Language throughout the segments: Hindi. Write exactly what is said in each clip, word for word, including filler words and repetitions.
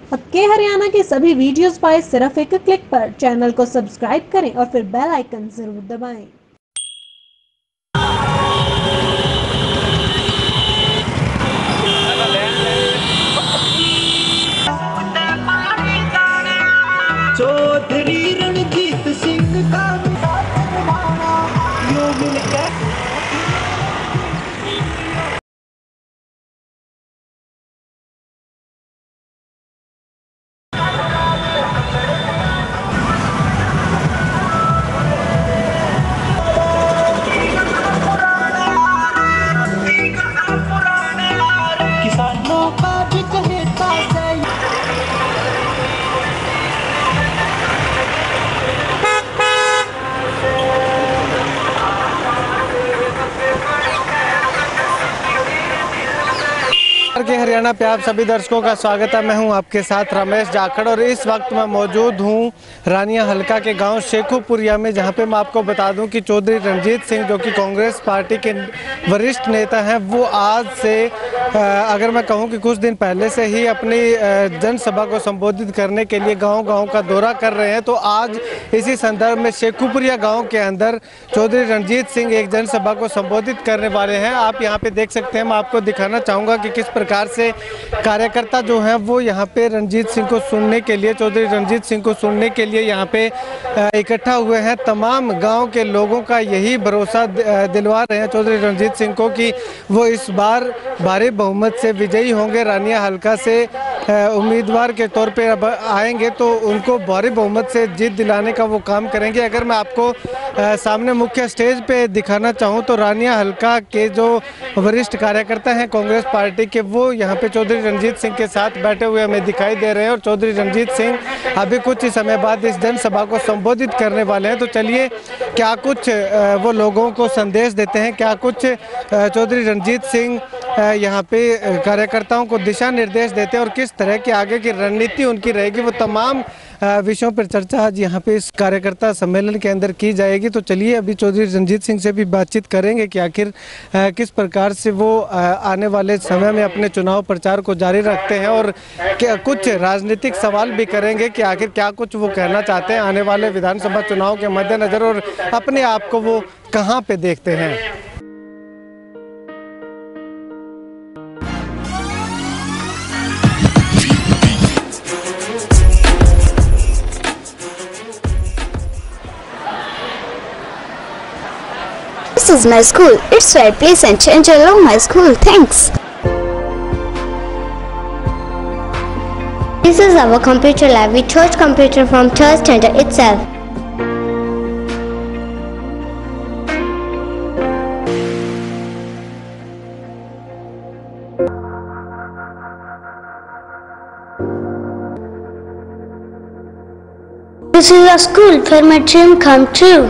अब के हरियाणा के सभी वीडियोस पाए सिर्फ एक क्लिक पर। चैनल को सब्सक्राइब करें और फिर बेल आइकन जरूर दबाएं। चौधरी रणजीत सिंह का यो मिलकर किसानों का भी कहता है। के हरियाणा पे आप सभी दर्शकों का स्वागत है। मैं हूं आपके साथ रमेश जाखड़ और इस वक्त मैं मौजूद हूं रानिया हल्का के गांव शेखुपुरिया में, जहां पे मैं आपको बता दूं कि चौधरी रणजीत सिंह जो कि कांग्रेस पार्टी के वरिष्ठ नेता हैं, वो आज से अगर मैं कहूं कि कुछ दिन पहले से ही अपनी जनसभा को संबोधित करने के लिए गाँव-गाँव का दौरा कर रहे हैं। तो आज इसी संदर्भ में शेखुपुरिया गाँव के अंदर चौधरी रणजीत सिंह एक जनसभा को संबोधित करने वाले हैं। आप यहाँ पे देख सकते हैं, मैं आपको दिखाना चाहूँगा कि किस प्रकार से कार्यकर्ता जो हैं वो यहाँ पे रणजीत सिंह को सुनने के लिए चौधरी रणजीत सिंह को सुनने के लिए यहाँ पे इकट्ठा हुए हैं। तमाम गांव के लोगों का यही भरोसा दिलवा रहे हैं चौधरी रणजीत सिंह को कि वो इस बार भारी बहुमत से विजयी होंगे। रानिया हल्का से उम्मीदवार के तौर पे अब आएंगे तो उनको भारी बहुमत से जीत दिलाने का वो काम करेंगे। अगर मैं आपको सामने मुख्य स्टेज पे दिखाना चाहूँ तो रानिया हल्का के जो वरिष्ठ कार्यकर्ता हैं कांग्रेस पार्टी के, वो यहाँ पे चौधरी रणजीत सिंह के साथ बैठे हुए हमें दिखाई दे रहे हैं और चौधरी रणजीत सिंह अभी कुछ ही समय बाद इस जनसभा को संबोधित करने वाले हैं। तो चलिए क्या कुछ वो लोगों को संदेश देते हैं, क्या कुछ चौधरी रणजीत सिंह यहाँ पे कार्यकर्ताओं को दिशा निर्देश देते हैं और किस तरह की आगे की रणनीति उनकी रहेगी, वो तमाम विषयों पर चर्चा आज यहाँ पे इस कार्यकर्ता सम्मेलन के अंदर की जाएगी। तो चलिए अभी चौधरी रणजीत सिंह से भी बातचीत करेंगे कि आखिर किस प्रकार से वो आने वाले समय में अपने चुनाव प्रचार को जारी रखते हैं और क्या कुछ राजनीतिक सवाल भी करेंगे कि आखिर क्या कुछ वो कहना चाहते हैं आने वाले विधानसभा चुनाव के मद्देनजर और अपने आप को वो कहाँ पे देखते हैं। This is my school. It's very pleasant and I love my school. Thanks. This is our computer lab. We taught computer from third standard itself. This is a school where my dream come true.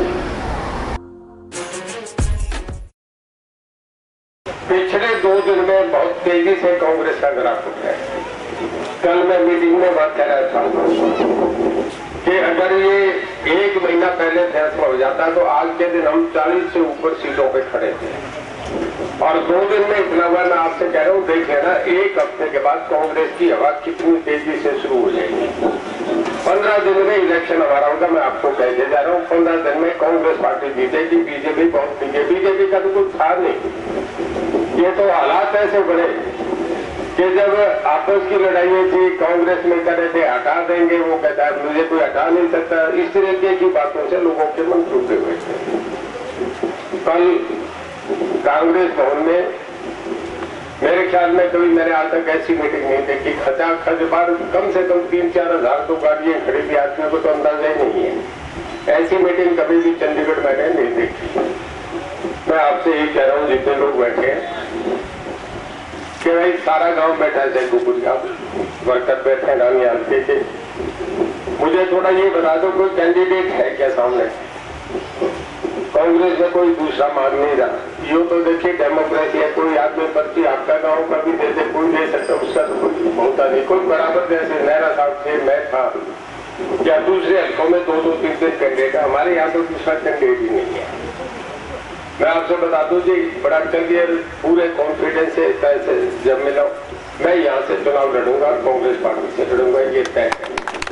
पिछले दो दिन में बहुत तेजी से कांग्रेस का ग्राफ उठा है। कल मैं मीटिंग में बात कर रहा था कि अगर ये एक महीना पहले फैसला हो जाता तो आज के दिन हम चालीस से ऊपर सीटों पे खड़े थे और दो दिन में इतना हुआ। मैं आपसे कह रहा हूँ, देखिए ना, एक हफ्ते के बाद कांग्रेस की हवा कितनी तेजी से शुरू हो जाएगी। पंद्रह दिन में इलेक्शन हमारा होगा। मैं आपको कह के जा रहा हूँ, पंद्रह दिन में कांग्रेस पार्टी जीतेगी, बीजेपी बहुत पीछे। बीजेपी का तो कुछ था नहीं। ये तो हालात ऐसे बने कि जब आपस की लड़ाई थी, कांग्रेस में कह रहे थे हटा देंगे, वो कहता है मुझे कोई हटा नहीं सकता। इस तरीके की बातों से लोगों के मन टूटे हुए थे। कल कांग्रेस भवन में मेरे ख्याल में कभी मैंने आज तक ऐसी मीटिंग नहीं देखी। खचा खच बार कम से कम तीन चार हजार तो गाड़ियां खड़ी थी, आदमियों को तो अंदाजा ही नहीं है। ऐसी मीटिंग कभी भी चंडीगढ़ मैंने नहीं देखी। मैं आपसे यही कह रहा हूँ, जितने लोग बैठे हैं कि भाई सारा गांव बैठा है, शेखुपुरिया वर्कर बैठे हैं रानिया हल्के के। मुझे थोड़ा ये बता दो, कोई कैंडिडेट है क्या सामने? कांग्रेस में कोई दूसरा मांग नहीं रहा। यूँ तो देखिए डेमोक्रेसी है, कोई आदमी पर्ची आपका गांव का भी दे दे, कोई दे सकता, उसका तो कोई होता नहीं। कोई बराबर जैसे नहरा साहब थे, मैं था, या दूसरे हल्कों में दो दो तीन तीन कैंडिडेट। हमारे यहाँ तो दूसरा कैंडिडेट ही नहीं है। मैं आपसे बता दूं जी, बड़ा क्लियर पूरे कॉन्फिडेंस से जब मिला, मैं यहाँ से चुनाव लड़ूंगा, कांग्रेस पार्टी से लड़ूंगा। तय करेंगे।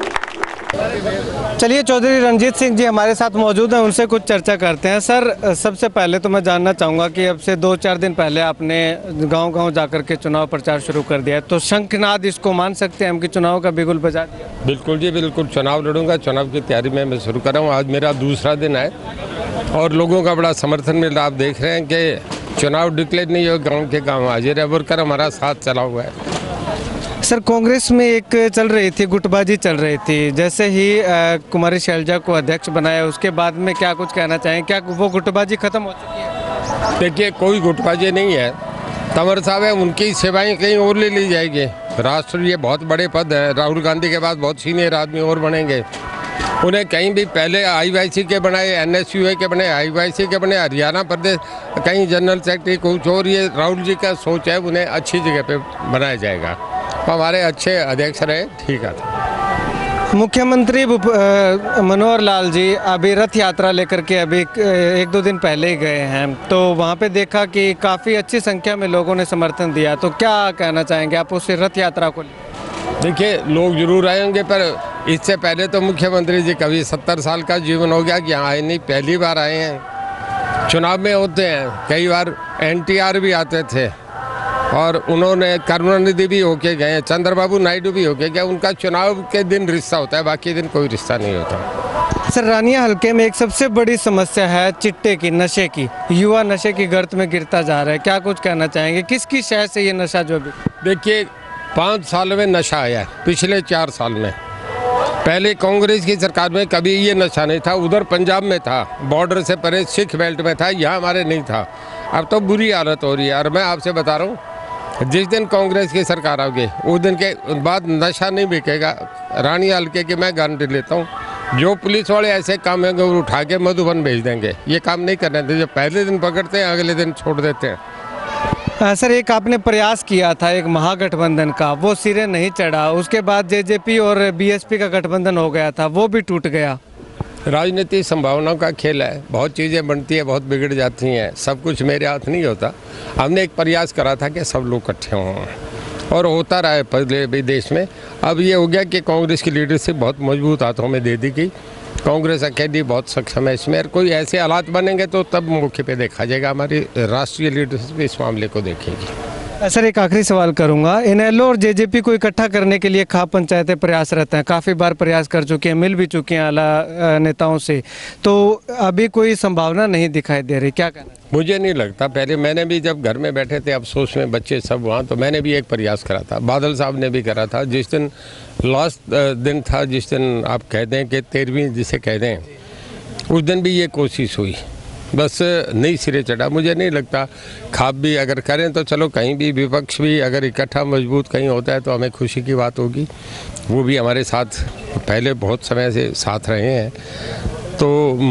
चलिए, चौधरी रणजीत सिंह जी हमारे साथ मौजूद हैं, उनसे कुछ चर्चा करते हैं। सर, सबसे पहले तो मैं जानना चाहूँगा कि अब से दो चार दिन पहले आपने गांव-गांव जाकर के चुनाव प्रचार शुरू कर दिया है, तो शंखनाद इसको मान सकते हैं हम कि चुनाव का बिगुल बजा दिया? बिल्कुल जी, बिल्कुल चुनाव लड़ूंगा। चुनाव की तैयारी में मैं शुरू कर रहा हूँ। आज मेरा दूसरा दिन है और लोगों का बड़ा समर्थन मिल रहा है। आप देख रहे हैं कि चुनाव डिक्लेयर नहीं हो, गाँव के गाँव हाजिर है, वर्कर हमारा साथ चला हुआ है। सर, कांग्रेस में एक चल रही थी गुटबाजी चल रही थी, जैसे ही आ, कुमारी शैलजा को अध्यक्ष बनाया उसके बाद में क्या कुछ कहना चाहें? क्या वो गुटबाजी खत्म हो चुकी है? देखिए, कोई गुटबाजी नहीं है। तंवर साहब है, उनकी सेवाएं कहीं और ले ली जाएगी। राष्ट्र ये बहुत बड़े पद है, राहुल गांधी के बाद बहुत सीनियर आदमी और बनेंगे। उन्हें कहीं भी पहले आई वाई सी के बनाए, एन एस यू ए के बने, आई वाई सी के बने, हरियाणा प्रदेश कहीं जनरल सेक्रेटरी कुछ और। ये राहुल जी का सोच है, उन्हें अच्छी जगह पे बनाया जाएगा। हमारे अच्छे अध्यक्ष रहे, ठीक है। मुख्यमंत्री मनोहर लाल जी अभी रथ यात्रा लेकर के अभी एक दो दिन पहले ही गए हैं, तो वहाँ पे देखा कि काफ़ी अच्छी संख्या में लोगों ने समर्थन दिया, तो क्या कहना चाहेंगे आप उस रथ यात्रा को? देखिए, लोग जरूर आएंगे, पर इससे पहले तो मुख्यमंत्री जी कभी सत्तर साल का जीवन हो गया कि यहाँ आए नहीं, पहली बार आए हैं। चुनाव में होते हैं, कई बार एन टी आर भी आते थे और उन्होंने करुणानिधि भी होके गए, चंद्रबाबू नायडू भी होके गए। उनका चुनाव के दिन रिश्ता होता है, बाकी दिन कोई रिश्ता नहीं होता। सर, रानिया हल्के में एक सबसे बड़ी समस्या है चिट्टे की, नशे की। युवा नशे की गर्त में गिरता जा रहा है, क्या कुछ कहना चाहेंगे? किसकी शय से ये नशा जो भी? देखिए, पाँच साल में नशा आया, पिछले चार साल में। पहले कांग्रेस की सरकार में कभी ये नशा नहीं था। उधर पंजाब में था, बॉर्डर से परे सिख बेल्ट में था, यहाँ हमारे नहीं था। अब तो बुरी हालत हो रही है। और मैं आपसे बता रहा हूँ, जिस दिन कांग्रेस की सरकार आओगी उस दिन के बाद नशा नहीं बिकेगा। रानी हल्के की मैं गारंटी लेता हूँ। जो पुलिस वाले ऐसे काम है वो उठा के मधुबन भेज देंगे। ये काम नहीं करने देते, जो पहले दिन पकड़ते हैं अगले दिन छोड़ देते हैं। आ, सर, एक आपने प्रयास किया था एक महागठबंधन का, वो सिरे नहीं चढ़ा। उसके बाद जे जे पी और बी एस पी का गठबंधन हो गया था, वो भी टूट गया। राजनीति संभावनाओं का खेल है, बहुत चीज़ें बनती है, बहुत बिगड़ जाती हैं। सब कुछ मेरे हाथ नहीं होता। हमने एक प्रयास करा था कि सब लोग इकट्ठे हों और होता रहा है पहले भी देश में। अब ये हो गया कि कांग्रेस की लीडरशिप बहुत मजबूत हाथों में दे दी गई। कांग्रेस अकेली बहुत सक्षम है इसमें। और कोई ऐसे हालात बनेंगे तो तब मौके पे देखा जाएगा। हमारी राष्ट्रीय लीडरशिप इस मामले को देखेगी। सर, एक आखिरी सवाल करूंगा। इनेलो और जे जे पी को इकट्ठा करने के लिए खाप पंचायतें प्रयासरत हैं, काफ़ी बार प्रयास कर चुके हैं, मिल भी चुके हैं आला नेताओं से, तो अभी कोई संभावना नहीं दिखाई दे रही, क्या कहना? मुझे नहीं लगता। पहले मैंने भी जब घर में बैठे थे अफसोस में बच्चे सब वहाँ, तो मैंने भी एक प्रयास करा था, बादल साहब ने भी करा था। जिस दिन लास्ट दिन था, जिस दिन आप कह दें कि तेरहवीं जिसे कह दें, उस दिन भी ये कोशिश हुई, बस नहीं सिरे चढ़ा। मुझे नहीं लगता खाप भी अगर करें तो चलो, कहीं भी विपक्ष भी अगर इकट्ठा मजबूत कहीं होता है तो हमें खुशी की बात होगी। वो भी हमारे साथ पहले बहुत समय से साथ रहे हैं, तो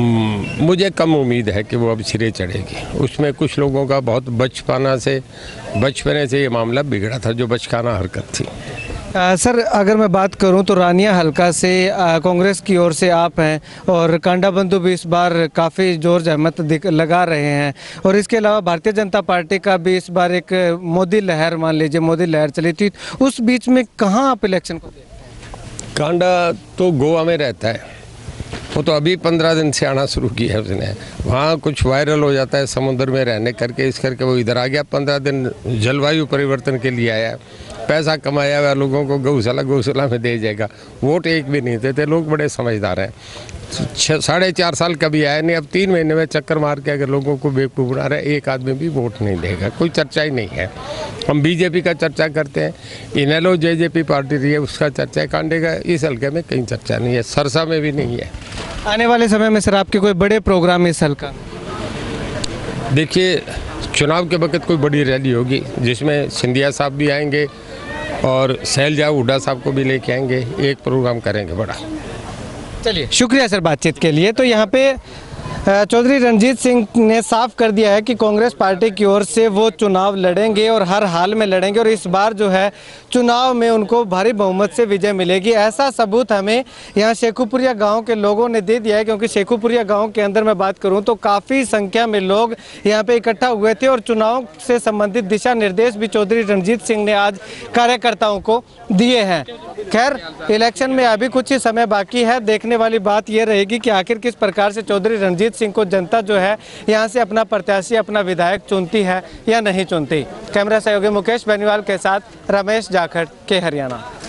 मुझे कम उम्मीद है कि वो अब सिरे चढ़ेगी। उसमें कुछ लोगों का बहुत बचपना से बचपने से ये मामला बिगड़ा था, जो बचकाना हरकत थी। आ, सर, अगर मैं बात करूं तो रानिया हल्का से आ, कांग्रेस की ओर से आप हैं और कांडा बंधु भी इस बार काफ़ी जोर जहमत लगा रहे हैं, और इसके अलावा भारतीय जनता पार्टी का भी इस बार एक मोदी लहर, मान लीजिए मोदी लहर चली थी, उस बीच में कहां आप इलेक्शन को देखते हैं? कांडा तो गोवा में रहता है, वो तो अभी पंद्रह दिन से आना शुरू किया है उसने। वहाँ कुछ वायरल हो जाता है समुद्र में रहने करके, इस करके वो इधर आ गया। पंद्रह दिन जलवायु परिवर्तन के लिए आया, पैसा कमाया हुआ लोगों को गौशाला गौशाला में दे जाएगा। वोट एक भी नहीं देते, लोग बड़े समझदार हैं। छः साढ़े चार साल कभी आया नहीं, अब तीन महीने में चक्कर मार के अगर लोगों को बेवकूफ़ बना रहे, एक आदमी भी वोट नहीं देगा। कोई चर्चा ही नहीं है। हम बीजेपी का चर्चा करते हैं, इनेलो जे जे पी पार्टी रही है उसका चर्चा है, कांडे का इस हल्के में कहीं चर्चा नहीं है, सरसा में भी नहीं है। आने वाले समय में सर आपके कोई बड़े प्रोग्राम इस हल्का? देखिए, चुनाव के वक्त कोई बड़ी रैली होगी जिसमें सिंधिया साहब भी आएंगे और शैलजा हुड्डा साहब को भी लेके आएंगे, एक प्रोग्राम करेंगे बड़ा। चलिए, शुक्रिया सर बातचीत के लिए। तो यहाँ पे चौधरी रणजीत सिंह ने साफ कर दिया है कि कांग्रेस पार्टी की ओर से वो चुनाव लड़ेंगे और हर हाल में लड़ेंगे, और इस बार जो है चुनाव में उनको भारी बहुमत से विजय मिलेगी। ऐसा सबूत हमें यहाँ शेखुपुरिया गांव के लोगों ने दे दिया है, क्योंकि शेखुपुरिया गांव के अंदर मैं बात करूं तो काफ़ी संख्या में लोग यहाँ पे इकट्ठा हुए थे, और चुनाव से संबंधित दिशा निर्देश भी चौधरी रणजीत सिंह ने आज कार्यकर्ताओं को दिए हैं। खैर, इलेक्शन में अभी कुछ ही समय बाकी है। देखने वाली बात यह रहेगी कि आखिर किस प्रकार से चौधरी रणजीत सिंह को जनता जो है यहाँ से अपना प्रत्याशी, अपना विधायक चुनती है या नहीं चुनती। कैमरा सहयोगी मुकेश बेनीवाल के साथ रमेश जाखड़ के हरियाणा।